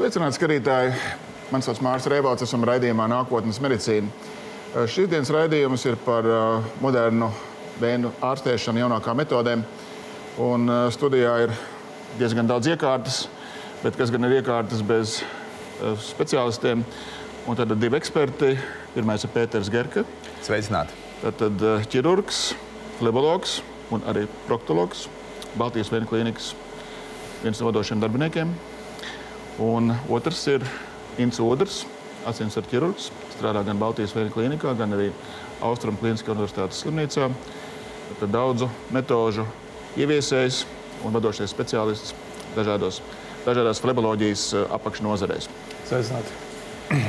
Sveicināti, skatītāji! Mani sauc Māris Reivalds, esam raidījumā Nākotnes medicīna. Šīs dienas raidījums ir par modernu vēju ārstēšanu jaunākām metodēm. Un studijā ir diezgan daudz iekārtas, bet kas gan ir iekārtas bez speciālistiem. Un tad divi eksperti. Pirmais ir Pēters Gerke. Sveicināti. Tad ķirurgs, flebologs un arī proktologs. Baltijas Vēju klīnikas viens no vadošiem darbiniekiem. Un otrs ir Ints Odrs, asinsvaru ķirurgs. Strādā gan Baltijas Vēju klīnikā, gan arī Austrum Klīniskajā universitātes slimnīcā. Tad daudzu metožu ieviesējs un vadošais speciālists dažādās fleboloģijas apakšnozarēs. Sveicināti.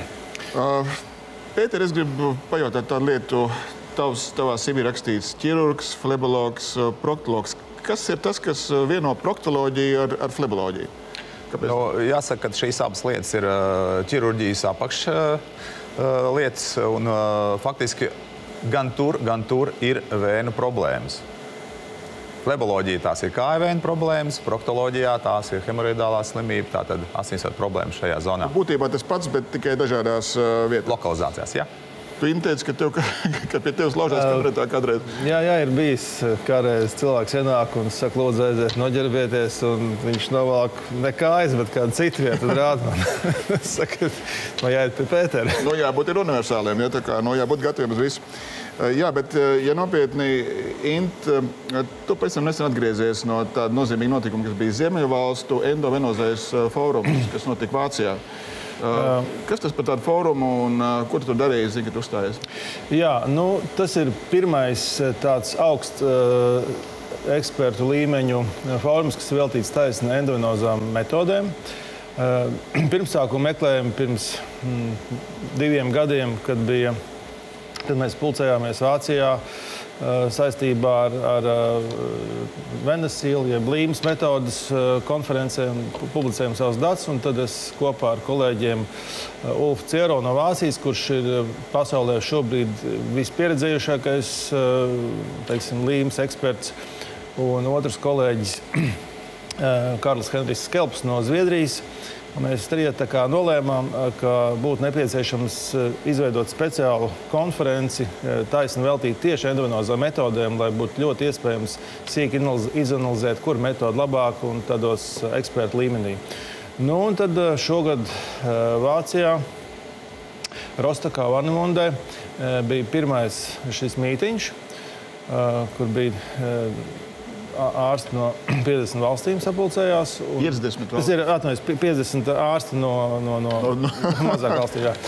Pēter, es gribu pajautāt tādu lietu. Tavā CV rakstīts ķirurgs, flebologs, proktologs. Kas ir tas, kas vieno proktoloģiju ar fleboloģiju? Nu, jāsaka, ka šīs abas lietas ir ķirurģijas apakšlietas, un faktiski gan tur ir vēnu problēmas. Fleboloģija tās ir kāju vēnu problēmas, proktoloģijā tās ir hemoroidālā slimība, tātad asinsvadu problēmas šajā zonā. Būtībā tas pats, bet tikai dažādās vietās. Lokalizācijās, jā. Tu teici, ka pie tevis laužās kabinetā kādreiz. Jā, ir bijis kādreiz cilvēks ienāk un saka, lūdzu, aiziet noģerbieties, un viņš novelk ne kājas, bet kādu citu vietu un rāda man. Saka, jāiet pie Pētera. Jābūt ir universāliem, tā kā jābūt gataviem uz visu. Jā, bet, ja nopietni, Int, tu pēc tam nesen atgriezies no tāda nozīmīga notikuma, kas bija Ziemeļvalstu endovenozais fórums, kas notika Vācijā. Kas tas par tādu fórumu un ko tu tur darīji, zini, kad uzstājies? Jā, tas ir pirmais tāds augsts ekspertu līmeņu fórums, kas veltīts taisni endovenozām metodēm. Pirmsākumu meklējumi pirms 2 gadiem, kad mēs pulcējāmies Vācijā saistībā ar Venesīlu, jeb Līmas metodas konferencēm, publicējām savus datus, un tad es kopā ar kolēģiem Ulfu Ciero no Vācijas, kurš ir pasaulē šobrīd vispieredzējušākais, teiksim, Līmas eksperts, un otrs kolēģis Karls Henrijs Skelps no Zviedrijas. Mēs trieti nolēmām, ka būtu nepieciešams izveidot speciālu konferenci, taisni veltīt tieši endovenozām metodēm, lai būtu ļoti iespējams sīki izanalizēt, kur metoda labāk un tādos ekspertu līmenī. Un tad šogad Vācijā, Rostokā, Varnemundē bija pirmais šis mītiņš, kur bija ārsti no 50 valstīm sapulcējās. 50 tas ir 50 ārsti no mazāk valstīm. Jā.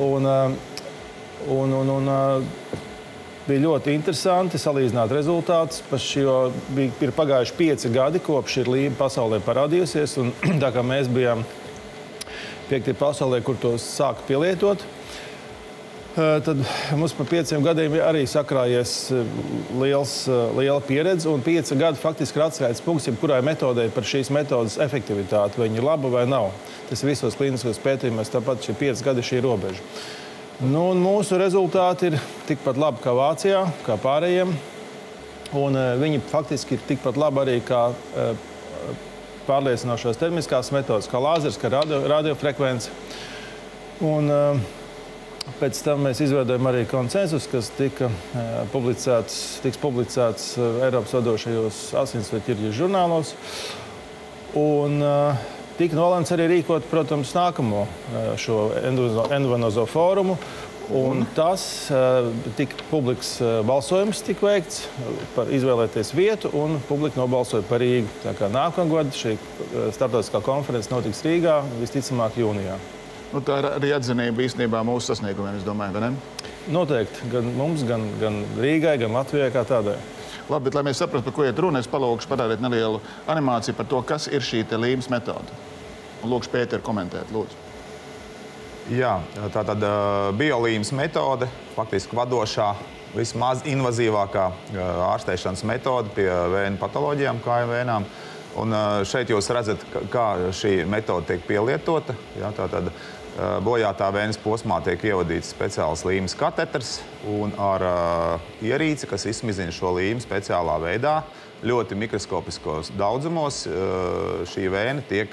Un bija ļoti interesanti salīdzināt rezultātus. Ir pagājuši 5 gadi, kopš ir Līma pasaulē parādījusies. Un tā kā mēs bijām 5. pasaulē, kur tos sāka pielietot, tad mums pa 5 gadiem arī sakrājies liela pieredze, un 5 gadi faktiski ir atskaites punkts, jebkurai metodei par šīs metodas efektivitāti, vai viņa ir laba vai nav. Tas visos klīniskos pētījumos tāpat šie 5 gadi šī robeža. Un mūsu rezultāti ir tikpat labi kā Vācijā, kā pārējiem, un viņi faktiski ir tikpat labi arī kā pārliecinošās termiskās metodas, kā lāzers, kā radiofrekvence. Un pēc tam mēs izveidojam arī konsensus, kas tiks publicēts Eiropas vadošajos asinsvadu ķirurģijas žurnālos. Un tika nolēmts arī rīkot, protams, nākamo šo endovenozo fórumu. Un tas tika publikas balsojums tika veikts par izvēlēties vietu, un publika nobalsoja par Rīgu. Tā kā nākamgad šī starptautiskā konference notiks Rīgā, visticamāk jūnijā. Tā ir arī atzinība īstenībā mūsu sasniegumiem, es domāju, vai ne? Noteikti. Gan mums, gan Rīgai, gan Latvijai kā tādai. Labi, bet lai mēs saprastu, par ko iet runa, es palūkšu parādīt nelielu animāciju par to, kas ir šī Līmas metode. Un lūkšu Pēteru komentēt, lūdzu. Jā, tātad biolīmas metode, faktiski vadošā, vismaz invazīvākā ārstēšanas metode pie vēju patoloģijām, kāju vēnām. Un šeit jūs redzat, kā šī metode tiek pielietota. Jā, tātad bojātā vējas posmā tiek ievadīts speciāls līmes kateters, un ar ierīci, kas izsmizina šo līmu speciālā veidā, ļoti mikroskopiskos daudzumos šī vēna tiek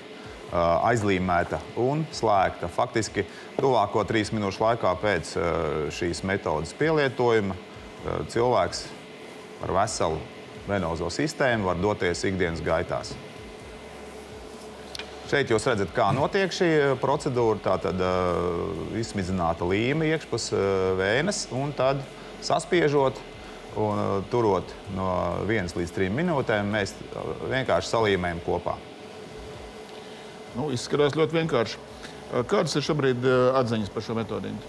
aizlīmēta un slēgta. Faktiski tuvāko 3 minūšu laikā pēc šīs metodas pielietojuma cilvēks ar veselu venozo sistēmu var doties ikdienas gaitās. Šeit jūs redzat, kā notiek šī procedūra. Tātad izsmidzināta līme iekšpus vēnes un tad saspiežot un turot no 1 līdz 3 minūtēm, mēs vienkārši salīmējam kopā. Nu, izskatās ļoti vienkārši. Kādas ir šobrīd atziņas par šo metodīnu?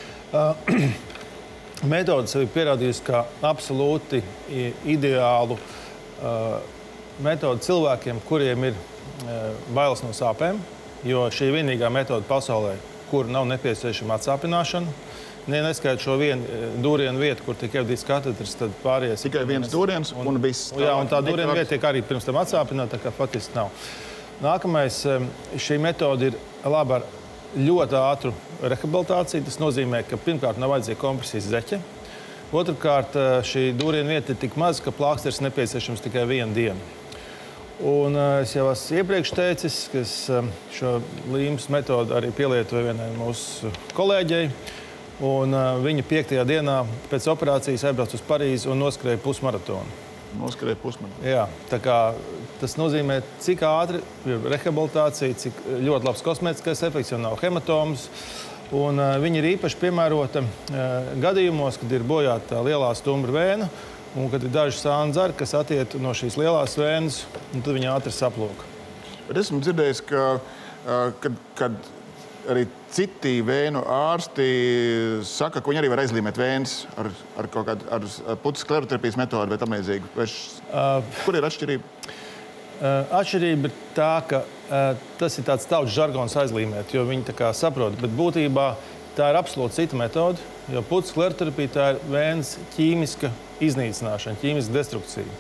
Metode sevi pierādījusi kā absolūti ideālu metodi cilvēkiem, kuriem ir bailes no sāpēm, jo šī ir vienīgā metode pasaulē, kur nav nepieciešama atsāpināšana. Neskaidot šo vienu dūrienu vietu, kur tiek ievadīts katetrs, tad pārējais... Tikai viens dūriens un viss. Jā, un tā dūriena vieta tiek arī pirms tam atsāpināta, tā kā faktiski nav. Nākamais, šī metode ir laba ar ļoti ātru rehabilitāciju. Tas nozīmē, ka pirmkārt nav vajadzīga kompresijas zeķe. Otrkārt, šī dūriena vieta ir tik maza, ka plāksters nepieciešams tikai 1 dienu. Un es jau esmu iepriekš teicis, ka es šo līmes metodu arī pielietoju vienai mūsu kolēģei. Un viņa 5. dienā pēc operācijas aizbrauca uz Parīzi un noskrēja pusmaratonu. Noskrēja pusmaratonu. Jā, tā kā tas nozīmē, cik ātri ir rehabilitācija, cik ļoti labs kosmētiskais efekts, jo nav hematomas. Un viņa ir īpaši piemērota gadījumos, kad ir bojāta lielā stumbra vēna un kad ir daži sānu zari, kas attiet no šīs lielās vēnas, un tad viņa ātri saplūka. Bet esmu dzirdējis, ka kad arī citi vēnu ārsti saka, ka viņi arī var aizlīmēt vēnes ar kaut kādu ar putas skleroterapijas metodu vai tam līdzīgu. Kur ir atšķirība? Atšķirība ir tā, ka tas ir tāds tautas žargons aizlīmēt, jo viņi tā kā saprot, bet būtībā tā ir absolūti cita metode, jo putas skleroterapija tā ir vēnes ķīmiska iznīcināšana, ķīmiska destrukcija.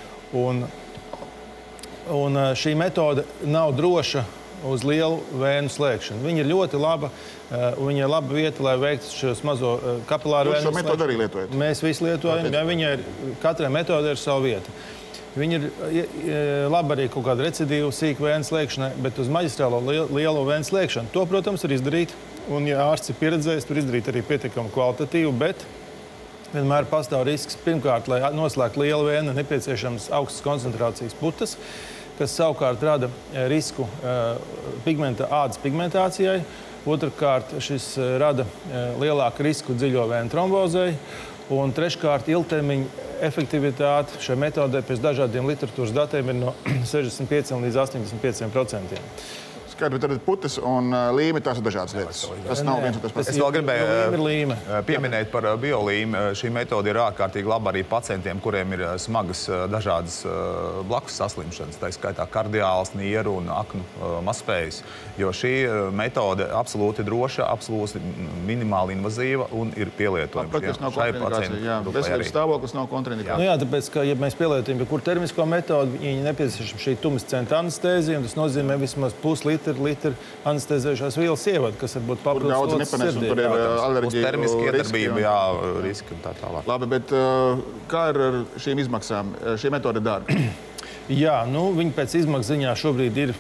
Un šī metode nav droša uz lielu vēnu slēgšanu. Viņa ir ļoti laba, un viņa ir laba vieta, lai veiktu šos mazo kapilāru vēnu slēgšanu. Jūs šo metodu arī lietojat? Mēs visi lietojam, ja viņa ir, katrai metodei ir savu vietu. Viņa ir laba arī kaut kāda recidīva sīka vēnu slēgšanai, bet uz maģistrālo lielo vēnu slēgšanu to, protams, var izdarīt. Un, ja ārsts ir pieredzējis, tur izdarīt arī pietiekami kvalitatīvu, bet vienmēr pastāv risks. Pirmkārt, lai noslēgtu lielu vēnu, nepieciešams augstas koncentrācijas putas, kas savukārt rada risku ādas pigmentācijai. Otrkārt, šis rada lielāku risku dziļo vēnu trombozei. Un treškārt, ilgtermiņa efektivitāte šai metodē pēc dažādiem literatūras datiem ir no 65 līdz 85%. Skaidrs, bet tad putas un līme tās ir dažādas lietas. Tas nav viens un tas pats. Es vēl gribēju pieminēt par biolīmi. Šī metode ir ārkārtīgi laba arī pacientiem, kuriem ir smagas dažādas blakus saslimšanas, tā skaitā kardiāls, nieru un aknu mazspējas. Jo šī metode absolūti droša, absolūti minimāli invazīva un ir pielietojama. Praktiski nav kontraindikācija, jā. Veselības stāvoklis nav kontraindikācija. Nu jā, tāpēc, ka, ja mēs pielietojam jebkuru termisko metodu, viņi nepieciešama šī tumescenta anestēzija, un tas nozīmē vismaz puslitru anestezējušās vielas ievada, kas varbūt papildus sirdī. Tur ir alerģija, iedarbība, jā, riski un tā tālāk. Labi, bet kā ir ar šīm izmaksām? Šī metode ir dārga? Jā, nu, viņi pēc izmaksu ziņā šobrīd ir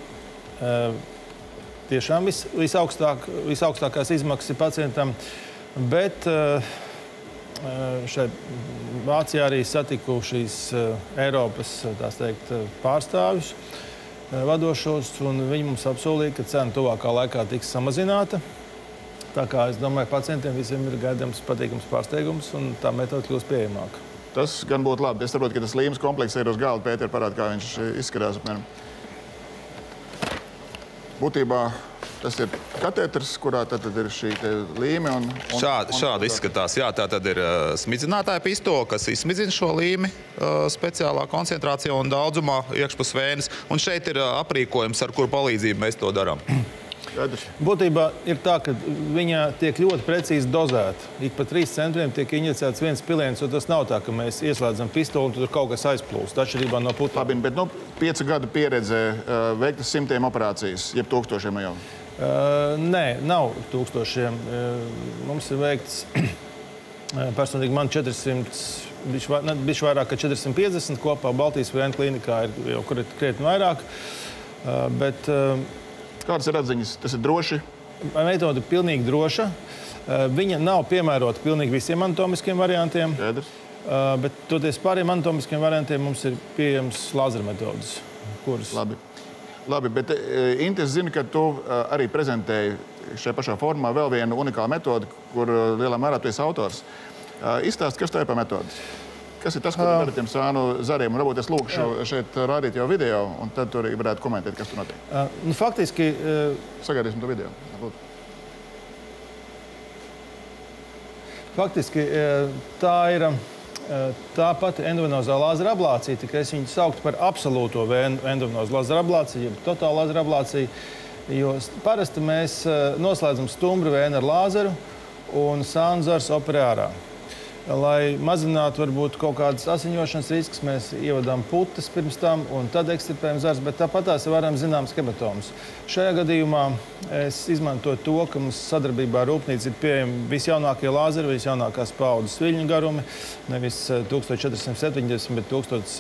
tiešām visaugstākās izmaksas ir pacientam, bet šeit Vācijā arī satiku šīs Eiropas, tās teikt, pārstāvjus vadošos, un viņi mums apsolīja, ka cena tuvākā laikā tiks samazināta. Tā kā es domāju, pacientiem visiem ir gaidāms patīkams pārsteigums, un tā metode kļūst pieejamāka. Tas gan būtu labi. Es saprotu, ka tas līmes komplekss ir uz galda. Pēter parāda, kā viņš izskatās apmēram. Būtībā tas ir katetrs, kurā tad ir šī līme. Šādi izskatās. Jā, tā tad ir smidzinātāja pistola, kas izsmidzina šo līmi speciālā koncentrācijā un daudzumā iekšpus vēnes. Un šeit ir aprīkojums, ar kuru palīdzību mēs to darām. Būtībā ir tā, ka viņa tiek ļoti precīzi dozēta. Ik pa 3 centimetriem tiek injicēts viens piliens, un tas nav tā, ka mēs ieslēdzam pistoli un tur kaut kas aizplūst, atšķirībā no putām. Labi, bet 5 gadu pieredzē veiktas simtiem operācijas, jeb tūkstošiem jau? Nē, nav tūkstošiem. Mums ir veikts personīgi man 400, bišķi vairāk kā 450 kopā. Baltijas vēnu klīnikā ir jau krietni vairāk. Bet Kādas ir atziņas? Tas ir droši? Metode ir pilnīgi droša. Viņa nav piemērota pilnīgi visiem anatomiskiem variantiem. Skaidrs. Bet toties pāriem anatomiskiem variantiem mums ir pieejams lāzera metodas, kuras... Labi, bet Inti, es zinu, ka tu arī prezentēji šajā pašā formā vēl vienu unikālu metodi, kur lielā mērā tu esi autors. Izstāst, kas tā ir par metodi? Kas ir tas, ko tu dari tiem sānu zariem? Un varbūt es lūkšu šeit rādīt jau video, un tad tu arī varētu komentēt, kas tur notiek. Faktiski... Sagaidīsim to video. Faktiski tā ir tā pati endovenozā lāzera ablācija, tikai es viņu sauktu par absolūto endovenozā lāzera ablāciju, jeb totālu lāzera ablāciju, jo parasti mēs noslēdzam stumbru vēnu ar lāzeru un sānu zars operē ārā. Lai mazinātu varbūt kaut kādas asiņošanas risks, mēs ievadām putas pirms tam un tad ekstripējam zars, bet tāpat tās varam zināmas hematomas. Šajā gadījumā es izmantoju to, ka mums sadarbībā ar rūpnīcu ir pieejami visjaunākie lāzeri, visjaunākās paudzes viļņu garumi, nevis 1470, bet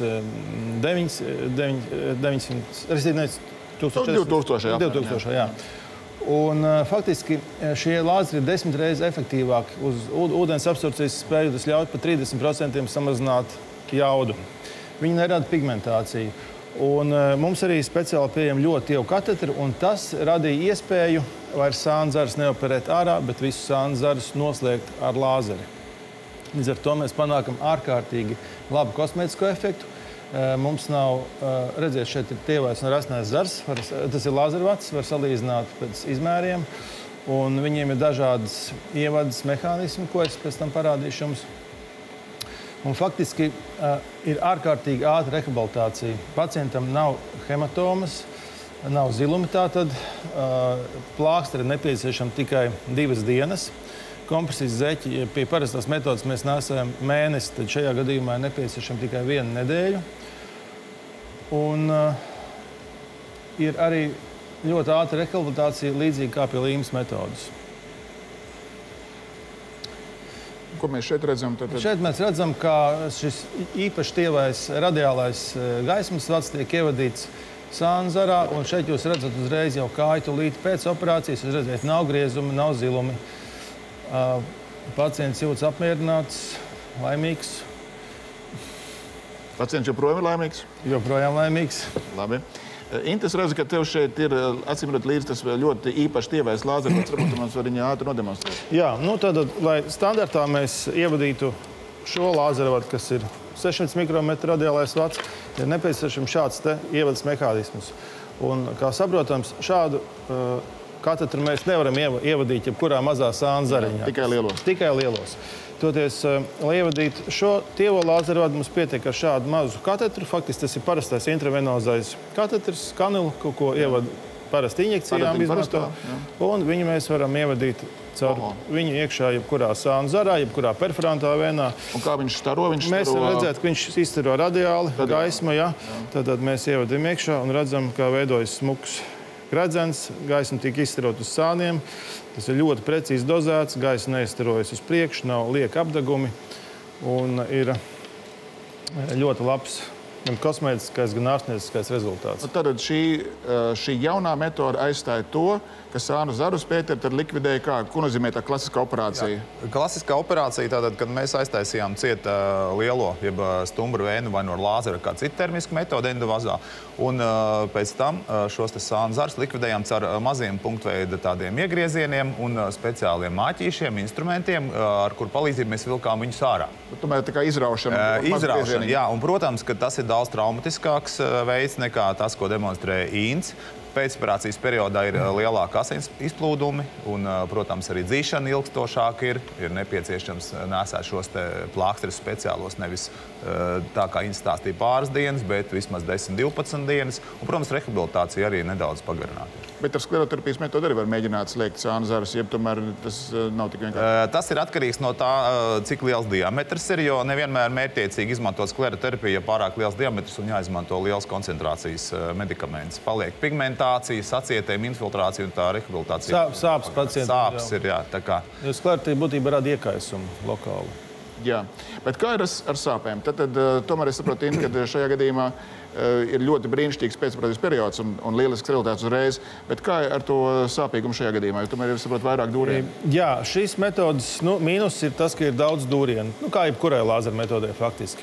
2000, jā. Un faktiski šie lāzeri ir 10 reizes efektīvāki uz ūdens absorpcijas spēju, tas ļauj par 30% samazināt jaudu. Viņi nerada pigmentāciju. Un mums arī speciāli pieejami ļoti tievu katetri, un tas radīja iespēju vairs sānu zarus neoperēt ārā, bet visus sānu zarus noslēgt ar lāzeri. Līdz ar to mēs panākam ārkārtīgi labu kosmētisko efektu. Mums nav, redziet, šeit ir tievais un rasnais zars, tas ir lāzervats, var salīdzināt pēc izmēriem, un viņiem ir dažādas ievadas mehānismi, ko es pēc tam parādīšu jums. Un faktiski ir ārkārtīgi ātra rehabilitācija. Pacientam nav hematomas, nav zilumi, tātad plāksteri ir nepieciešama tikai 2 dienas. Kompresijas zeķi pie parastās metodas mēs nesējam mēnesi, tad šajā gadījumā ir nepieciešama tikai 1 nedēļu. Un ir arī ļoti ātra rehabilitācija, līdzīgi kā pie līmes metodas. Ko mēs šeit redzam? Šeit mēs redzam, ka šis īpaši tievais radiālais gaismas vats tiek ievadīts sānu zarā, un šeit jūs redzat uzreiz jau kāju tūlīt pēc operācijas. Jūs redzat, nav griezumi, nav zilumi. Pacients jūtas apmierināts, laimīgs. Pacients joprojām ir laimīgs? Joprojām laimīgs. Labi. Inti, es redzu, ka tev šeit ir acīmredzot līdz tas ļoti īpaši tievais lāzervats. Varbūt mums var viņu ātri nodemonstrēt. Jā, tad, lai standartā mēs ievadītu šo lāzervatu, kas ir 600 mikrometru radiālais vats, ir nepieciešams šāds te ievadas mehānismus. Un, kā saprotams, šādu katetru mēs nevaram ievadīt jebkurā mazā sānu zariņā. Tikai lielos. Tikai lielos. Toties, lai ievadītu šo tievo lāzervadu, mums pietiek ar šādu mazu katetru. Faktiski tas ir parastais intravenozais katetrs, kanilu, ko ievada parasti injekcijām izmanto. Un viņu mēs varam ievadīt caur viņu iekšā jebkurā sānu zarā, jebkurā perforantā vēnā. Un kā viņš staro? Mēs redzētu, ka viņš izstaro radiāli, gaismu, ja. Tad mēs ievadam iekšā un redzam, kā veidojas smuks gredzens, gaisma tiek izstarot uz sāniem. Tas ir ļoti precīzi dozēts, gaisa neizstarojas uz priekšu, nav lieka apdegumi un ir ļoti labs gan kosmētiskais, gan ārstnieciskais rezultāts. Tad šī jaunā metode aizstāja to, ka sānu zarus, Pēter, tad likvidēja kā? Ko nozīmē tā klasiskā operācija? Jā. Klasiskā operācija, tātad, kad mēs aiztaisījām ciet lielo, jeb stumbru vēnu vai no lāzera kā citu termisku metodu endovazā, un pēc tam šos sānu zarus likvidējām caur maziem punktveida tādiem iegriezieniem un speciāliem māķīšiem, instrumentiem, ar kur palīdzību mēs vilkām viņus ārā. Tomēr tā kā izraušana. Izraušana, jā, un, protams, ka tas ir daudz traumatiskāks veids nekā tas, ko demonstrēja Ints. Pēcoperācijas periodā ir lielāka asins izplūdumi un, protams, arī dzīšana ilgstošāka ir. Ir nepieciešams nesēt šos plāksterus speciālos, nevis tā kā Ints stāstīja pāris dienas, bet vismaz 10-12 dienas. Un, protams, rehabilitācija arī nedaudz pagarināta. Bet ar skleroterapijas metodu arī var mēģināt slēgt sānu zarus, jeb tomēr tas nav tik vienkārši? Tas ir atkarīgs no tā, cik liels diametrs ir, jo nevienmēr mērķtiecīgi izmantot skleroterapiju, ja pārāk liels diametrs un jāizmanto liels koncentrācijas medikaments. Paliek pigmentācija, sacietējuma, infiltrācija un tā rehabilitācija. Sāpes pacientam. Sāpes ir, jā, tā kā. Jo skleroterapija būtībā rada iekaisumu lokāli. Jā, bet kā ir ar sāpēm? Tad tomēr es saprotu, Inna, ka šajā gadījumā ir ļoti brīnišķīgs pēcoperatīvs periods un lielisks rezultāts uzreiz. Bet kā ar to sāpīgumu šajā gadījumā? Jo tomēr ir, saprot, vairāk dūrienu. Jā, šīs metodas mīnus ir tas, ka ir daudz dūrienu. Kā jebkurai lāzera metodē faktiski.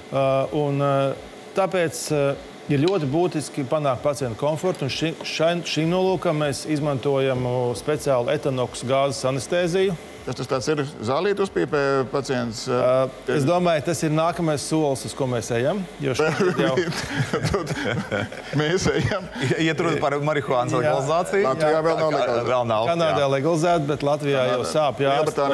Tāpēc ir ļoti būtiski panākt pacientu komfortu. Un šim nolūkam mēs izmantojam speciālu etanoks gāzes anestēziju. Tas tāds ir zālīt uzpīpē pacients? Es domāju, tas ir nākamais solis, uz ko mēs ejam. Jo mēs ejam. Iet runa par marihuānas legalizāciju? Latvijā vēl nav legalizēta. Vēl nav. Kanādā legalizēta, bet Latvijā jau sāp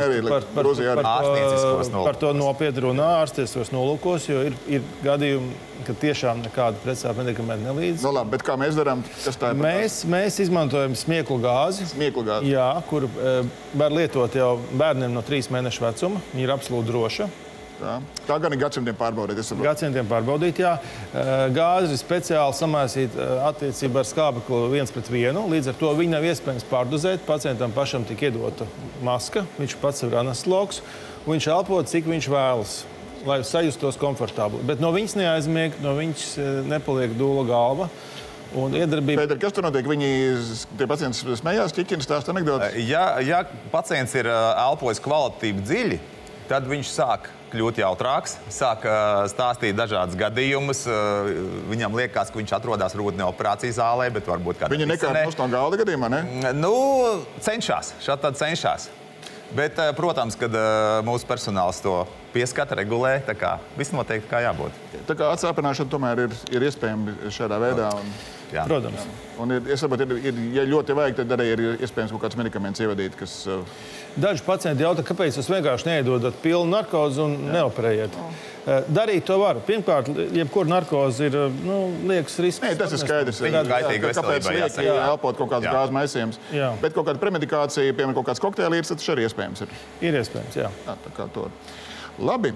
par to nopietni runā ārstieskos nolūkos, jo ir gadījumi, ka tiešām nekāda pretsāpju medikamenta nelīdz. No labi, bet kā mēs darām? Kas tā ir? Mēs izmantojam smieklu gāzi. Smieklu gāzi? Jā, kur var lietot jau bērniem no 3 mēnešu vecuma. Viņa ir absolūti droša. Tā gan ir gadsimtiem pārbaudīt. Gadsimtiem pārbaudīt, jā. Gāze ir speciāli samaisīta attiecībā ar skābekli 1:1. Līdz ar to viņu nav iespējams pārdozēt. Pacientam pašam tika iedota maska. Viņš pats ir anestezologs. Viņš elpo, cik viņš vēlas, lai sajustos komfortabli. Bet no viņas neaizmieg, no viņas nepaliek dūla galva. Un iedarbība... Pēter, kas tur notiek? Tie pacienti smējās, ķiķina stāsta anekdotas? Ja pacients ir elpojis kvalitatīvi dziļi, tad viņš sāk kļūt jautrāks, sāk stāstīt dažādas gadījumus. Viņam liekas, ka viņš atrodas rūtne operācijas zālē, bet varbūt kādā Viņa nekāp no galda gadījumā, ne? Cenšas. Šādi tad cenšas. Bet, protams, kad mūsu personāls to pieskata, regulē, tā kā viss noteikti kā jābūt. Tā kā atsāpināšana tomēr ir iespējama šādā veidā. Jā. Protams. Un es saprotu, ja ļoti vajag, tad arī ir iespējams kaut kāds medikaments ievadīt, kas... Daži pacienti jautā, kāpēc jūs vienkārši neiedodat pilnu narkozi un neoperējiet. Darīt to var. Pirmkārt, jebkura narkoze ir, liekas risks. Nē, tas ir skaidrs. Kāpēc liek elpot kaut kādas gāzes maisījums. Bet kaut kāda premedikācija, piemēram, kaut kāds kokteilīrs, tas arī iespējams ir. Ir iespējams, jā. Tā kā to. Labi.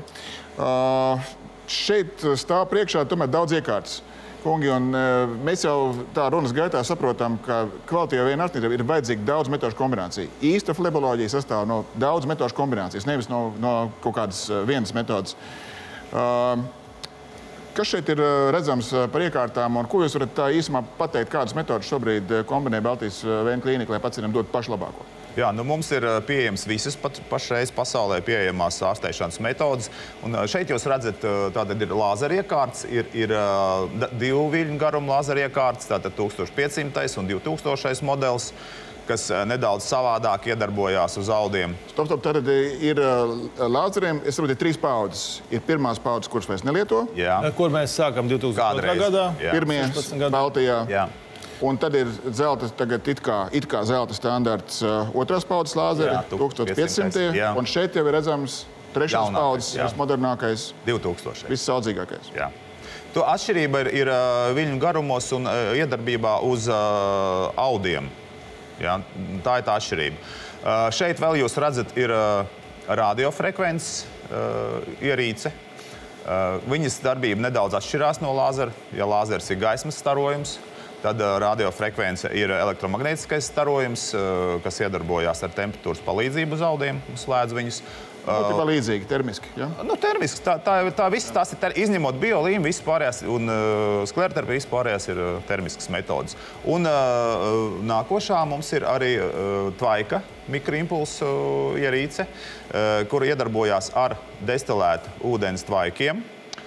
Šeit stāv priekšā tomēr daudz iekārtas. Kungi, un mēs jau tā runas gaitā saprotam, ka kvalitīvai viena ārstniecībai ir vajadzīga daudz metožu kombināciju. Īsta fleboloģija sastāv no daudz metožu kombinācijas, nevis no kaut kādas vienas metodas. Kas šeit ir redzams par iekārtām, un ko jūs varat tā īsumā pateikt, kādas metodas šobrīd kombinē Baltijas Vēju klīnika, lai pacientam dotu pašlabāko? Jā, mums ir pieejams visas pašreiz pasaulē pieejamās ārstēšanas metodas. Un šeit jūs redzat, tātad ir lāzeriekārts, ir 2 viļņu garuma lāzeriekārts, tātad 1500 un 2000 modelis, kas nedaudz savādāk iedarbojās uz audiem. Stop, tad ir lāzeriem, es saprotu, ir 3 paudzes. Ir pirmās paudzes, kuras mēs nelieto. Jā. Kur mēs sākam 2002. gadā. Pirmie Baltijā. Jā. Un tad ir zelta, tagad it kā zelta standarts otrās paudzes lāzeri, 1500. Un šeit jau ir redzams trešās paudzes, vismodernākais, 2000. Vissaudzīgākais. Jā. To atšķirība ir viļņu garumos un iedarbībā uz audiem. Jā, tā ir tā atšķirība. Šeit vēl jūs redzat, ir radiofrekvences ierīce. Viņas darbība nedaudz atšķirās no lāzera. Ja lāzers ir gaismas starojums, tad radiofrekvence ir elektromagnētiskais starojums, kas iedarbojās ar temperatūras palīdzību uz audiem un slēdz viņus. Būtībā līdzīgi, termiski, ja? Termiski. Tā viss tās ir, izņemot biolīmu, viss pārējās un skleroterapija, viss pārējās ir termiskas metodas. Un nākošā mums ir arī tvaika mikroimpulsu ierīce, kura iedarbojās ar destilētu ūdens tvaikiem.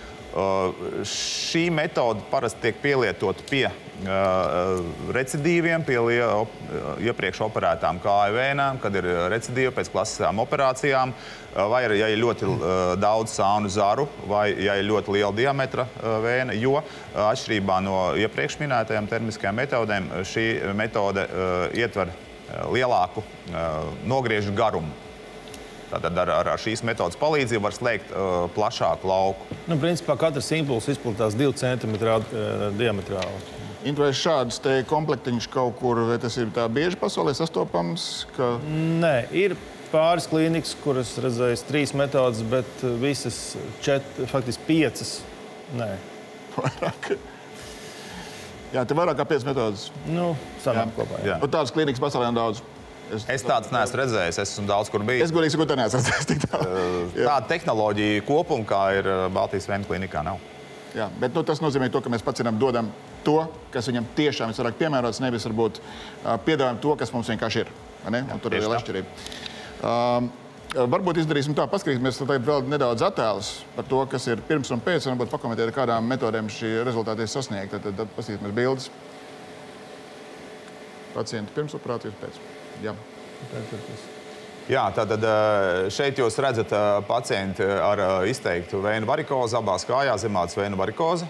Šī metode parasti tiek pielietot pie recidīviem, pie iepriekš operētām kāju vēnām, kad ir recidīvi pēc klasiskām operācijām, vai ja ir ļoti daudz sānu zaru, vai ja ir ļoti liela diametra vēna, jo atšķirībā no iepriekš minētajām termiskajām metodēm, šī metode ietver lielāku nogriežu garumu. Tātad ar šīs metodas palīdzību var slēgt plašāku lauku. Principā katrs impulss izplatās 2 centimetru diametrāli. Vai šādas te komplektiņš kaut kur, vai tas ir tā bieži pasaulē sastopams? Nē, ir pāris klīnikas, kuras redzējas 3 metodas, bet visas 4, faktiski 5. Nē. Vairāk. Jā, te vairāk kā 5 metodas. Sanāk kopā, jā. Un tādas klīnikas pasaulē daudz. Es tādas neesmu redzējis, es esmu daudz kur bijis. Es godīgi sakot, neesmu redzējis tik tālu. Tāda tehnoloģija kopuma, kā ir Baltijas Vēju klīnikā, nav. Jā, bet tas nozīmē to, ka mēs pacientam dodam to, kas viņam tiešām ir vairāk piemērots, nevis varbūt piedāvājam to, kas mums vienkārši ir. Un tur ir liela atšķirība. Varbūt izdarīsim tā, paskatīsimies vēl nedaudz attēlus par to, kas ir pirms un pēc, un varbūt pakomentēt, ar kādām metodēm šī rezultāti ir sasniegta. Tad paskatīsimies bildes. Pacienti pirms operācijas pēc. Jā, tātad šeit jūs redzat pacienti ar izteiktu vēju varikozi, abās kājās zemātas vēju varikozi.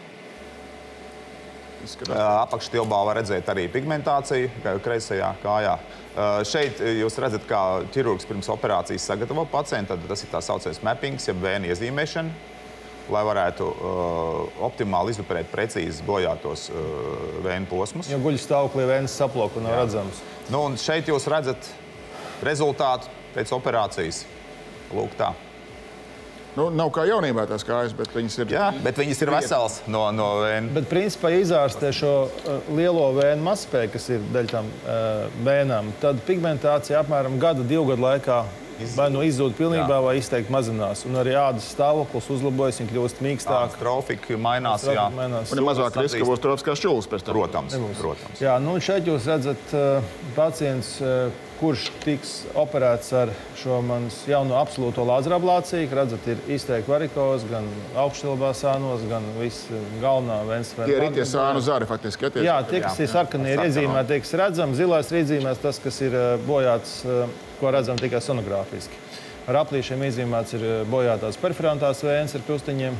Apakštilbā var redzēt arī pigmentāciju kreisajā kājā. Šeit jūs redzat, kā ķirurgs pirms operācijas sagatavo pacientu. Tad tas ir tā saucamais mappings, jeb vēju iezīmēšana, lai varētu optimāli izoperēt precīzi bojātos vēju posmus. Jo guļ stāvoklī vējas saploka nav redzams. Nu, un šeit jūs redzat rezultātu pēc operācijas. Lūk tā. Nu, nav kā jaunībā tās kājas, bet viņas ir... Jā, bet viņas ir veselas no vēju. Bet principā izārstē šo lielo vēju mazspēju, kas ir daļa tam vēnām, tad pigmentācija apmēram gada, 2 gadu laikā vai nu izzūd pilnībā, vai izteikti mazinās. Un arī ādas stāvoklis uzlabojas, viņa kļūst mīkstāk. Trofika mainās, jā. Un ir mazāk riska, ka būs trofiskās šķūles pēc tam. Protams. Jā, nu šeit jūs redzat pacients, kurš tiks operēts ar šo manas jauno absolūto lāzerablāciju. Redzat, ir izteikti varikozi, gan augštilbā sānos, gan viss galvenā vējas. Tie ir tie sānu zari faktiski. Jā, tie, kas ir sarkanie, ir iezīmēti, tie, kas redzam, zilais ir iezīmēts tas, kas ir bojāts, ko redzam tikai sonogrāfiski. Ar aplīšiem iezīmēts ir bojātās periferantās vējas ar pilstiņiem.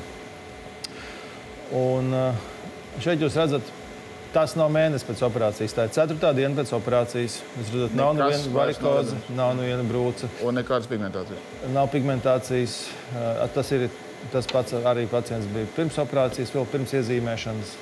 Un šeit jūs redzat, tas nav mēnesis pēc operācijas, tā ir 4. diena pēc operācijas. Jūs redzat, nav neviena varikoze, nav neviena brūce. Un nekādas pigmentācijas? Nav pigmentācijas. Tas pats arī pacients bija pirms operācijas, vēl pirms iezīmēšanas.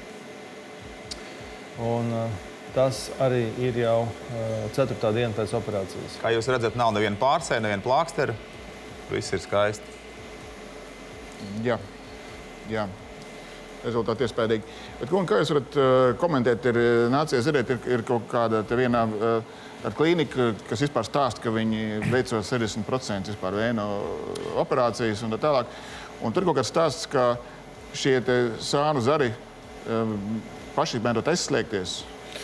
Un tas arī ir jau 4. diena pēc operācijas. Kā jūs redzat, nav neviena pārsēja, neviena plākstera. Viss ir skaisti. Jā. Rezultāti iespējīgi. Bet, kā jūs varat komentēt, ir nācies redzēt, ir kaut kāda viena klīnika, kas vispār stāsta, ka viņi veicot 60% vispār vēju operācijas un tā tālāk. Un tur kaut kāds stāsts, ka šie sānu zari paši mēdot aizslēgties.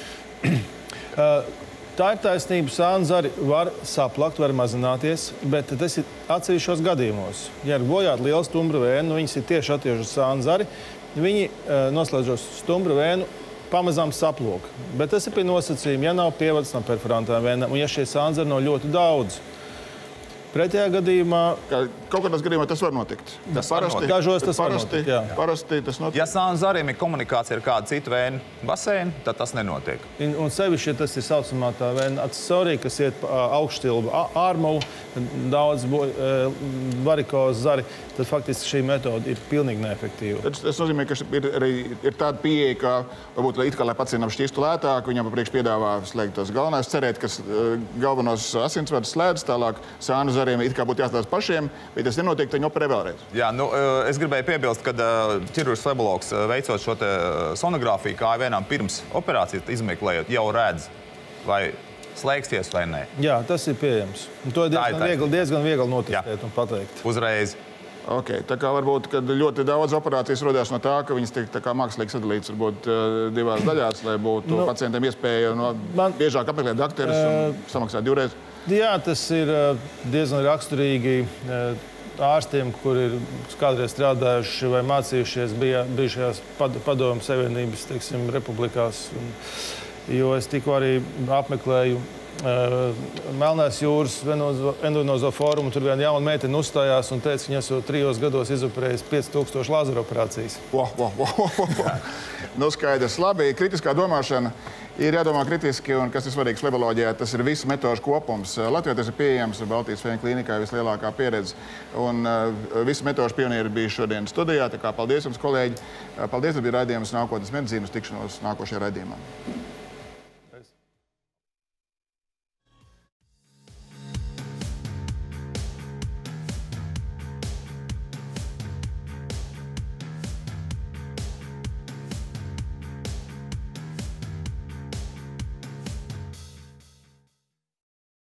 Tā ir taisnība. Sānu zari var saplakt, var mazināties, bet tas ir atsevišķos gadījumos. Ja ir bojāta liela stumbra vēja, viņas ir tieši attieši uz sānu zari, viņi noslēdzot stumbru vēju, pamazām saplok. Bet tas ir pie nosacījuma, ja nav pievads no periferantām vēnām un ja šie sānu zari nav ļoti daudz. Pretējā gadījumā... Kaut kādās gadījumā tas var notikt. Dažos tas var notikt, jā. Parasti tas notiek. Ja sānu zariem ir komunikācija ar kādu citu vēju basēnu, tad tas nenotiek. Un sevišķi, ja tas ir saucamā tā vēja akcesorija, kas iet augštilba ārmulu, daudz varikozu zari, tad faktiski šī metode ir pilnīgi neefektīva. Tas nozīmē, ka ir tāda pieeja, ka varbūt, lai pacientam šķistu lētāk, viņam papriekš piedāvā slēgt tos galvenās, cerēt, ka galvenos asinsvadus slēdz, tālāk sānu zariem it kā būtu jāstāsta pašiem, bet tas nenotiek, tad viņi operē vēlreiz. Jā, nu, es gribēju piebilst, ka ķirurgs flebologs veicot šo sonogrāfiju kāju vēnām pirms operācijas izmeklējot, jau redz, vai slēgsies vai nē. Jā, tas ir pieejams. Un to ir diezgan viegli notestēt un pateikt. Uzreiz. Okay, tā kā varbūt, kad ļoti daudz operācijas rodās no tā, ka viņas tiek tā kā mākslīgi sadalītas varbūt divās daļās, lai būtu pacientiem iespēja biežāk apmeklēt dakterus un samaksāt 2 reizes. Jā, tas ir diezgan raksturīgi ārstiem, kuri ir kādreiz strādājuši vai mācījušies bijušajās Padomju Savienības, teiksim, republikās. Jo es tikko arī apmeklēju Melnās jūras endovenozo fórumu, tur viena jauna meitene uzstājās un teica, ka viņa esot 3 gados izoperējis 5000 lāzeru operācijas. Nu, skaidrs. Labi, kritiskā domāšana ir jādomā kritiski, un kas ir svarīgs fleboloģijā, tas ir visu metožu kopums. Latvijā tas ir pieejams, Baltijas Vēju klīnikā vislielākā pieredze, un visi metožu pionieri bija šodien studijā, tā kā paldies jums, kolēģi. Paldies, ka bija raidījums Nākotnes medicīnas, tikšanos nākošajā raidījumā.